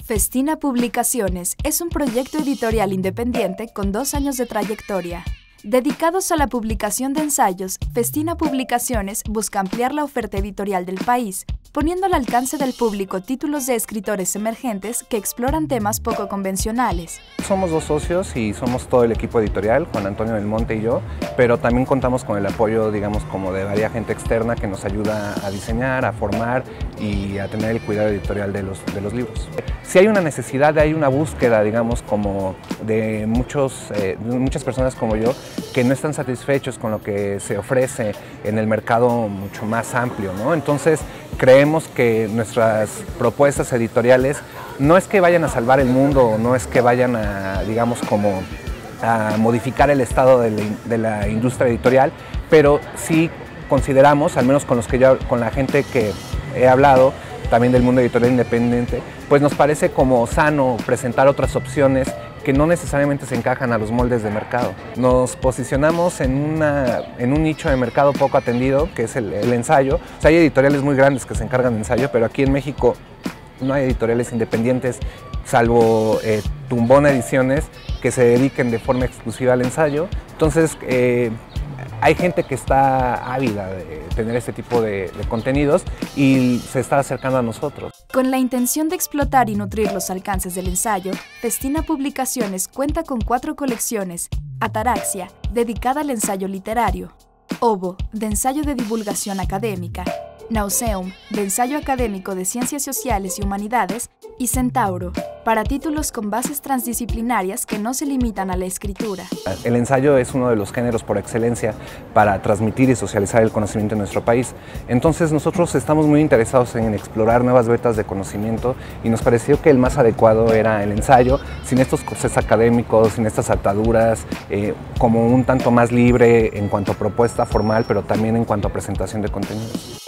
Festina Publicaciones es un proyecto editorial independiente con 2 años de trayectoria. Dedicados a la publicación de ensayos, Festina Publicaciones busca ampliar la oferta editorial del país, poniendo al alcance del público títulos de escritores emergentes que exploran temas poco convencionales. Somos 2 socios y somos todo el equipo editorial, Juan Antonio del Monte y yo, pero también contamos con el apoyo, digamos, como de varias gente externa que nos ayuda a diseñar, a formar y a tener el cuidado editorial de los libros. Si hay una necesidad, hay una búsqueda, digamos, como de muchas personas como yo que no están satisfechos con lo que se ofrece en el mercado mucho más amplio, ¿no? Entonces, creemos que nuestras propuestas editoriales no es que vayan a salvar el mundo, no es que vayan a, digamos, como a modificar el estado de la industria editorial, pero sí consideramos, al menos con la gente que he hablado, también del mundo editorial independiente, pues nos parece como sano presentar otras opciones que no necesariamente se encajan a los moldes de mercado. Nos posicionamos en un nicho de mercado poco atendido, que es el ensayo. O sea, hay editoriales muy grandes que se encargan de ensayo, pero aquí en México no hay editoriales independientes, salvo Tumbón Ediciones, que se dediquen de forma exclusiva al ensayo. Entonces, hay gente que está ávida de tener este tipo de contenidos y se está acercando a nosotros. Con la intención de explotar y nutrir los alcances del ensayo, Festina Publicaciones cuenta con 4 colecciones: Ataraxia, dedicada al ensayo literario; Ovo, de ensayo de divulgación académica; Nauseum, de ensayo académico de ciencias sociales y humanidades; y Centauro, para títulos con bases transdisciplinarias que no se limitan a la escritura. El ensayo es uno de los géneros por excelencia para transmitir y socializar el conocimiento en nuestro país. Entonces nosotros estamos muy interesados en explorar nuevas vetas de conocimiento y nos pareció que el más adecuado era el ensayo, sin estos corsés académicos, sin estas ataduras, como un tanto más libre en cuanto a propuesta formal, pero también en cuanto a presentación de contenidos.